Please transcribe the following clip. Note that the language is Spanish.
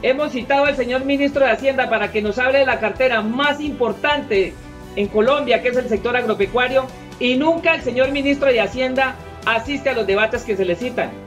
Hemos citado al señor ministro de Hacienda para que nos hable de la cartera más importante en Colombia, que es el sector agropecuario, y nunca el señor ministro de Hacienda asiste a los debates que se le citan.